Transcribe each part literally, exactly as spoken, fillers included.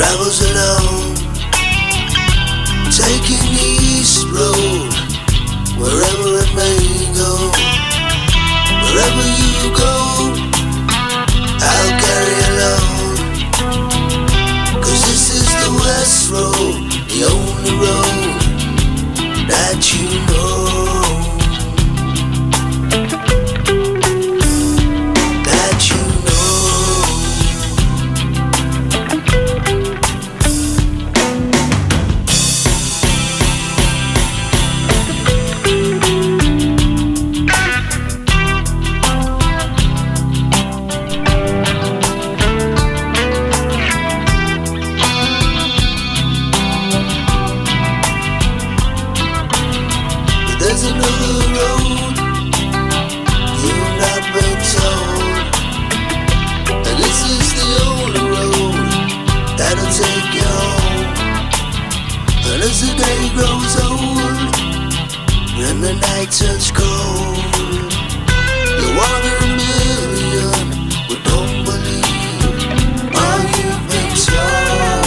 travels alone, taking the east road, wherever it may go. Wherever you go, I'll carry along, 'cause this is the west road, the only road that you know. There's another road you've not been told, and this is the only road that'll take you home. And as the day grows old and the night turns cold, you're one in a million who don't believe all you've been told.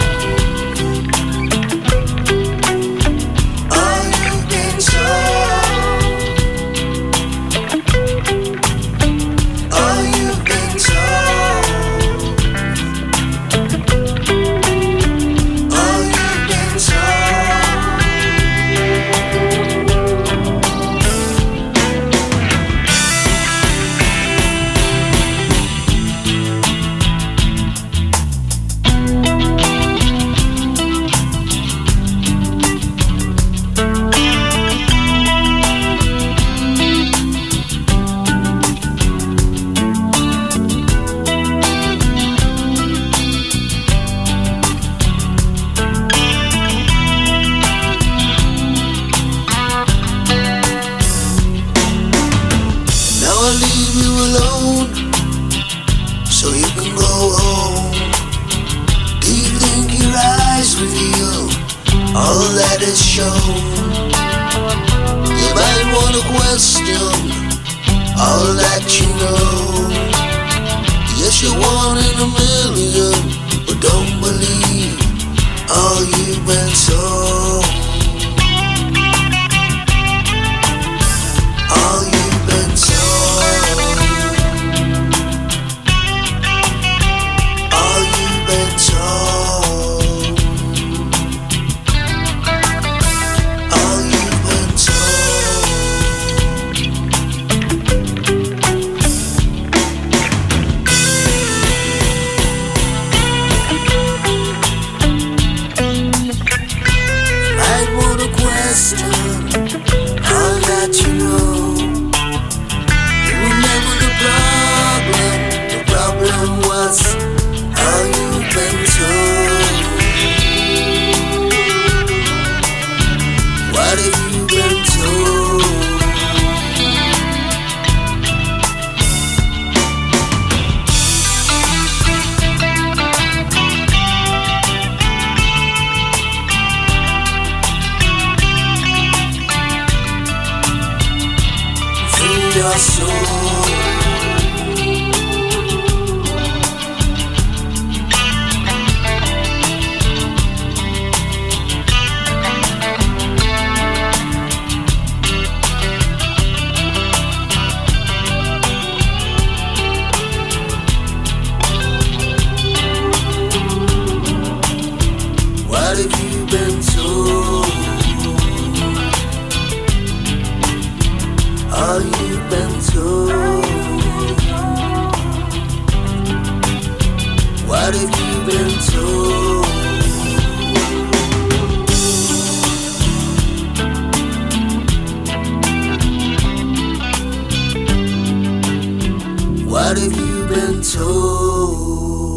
I'll leave you alone so you can go home. Do you think your eyes reveal all that is shown? You might want to question all that you know. Yes, you're one in a million, but don't believe all you've been told. All you've been told. All you've been told. All you've been I'd want to question all that you know. You were never the problem. The problem was all you've been told. What have you been told? Your soul. What have you been told? All you've been told. What have you been told? What have you been told?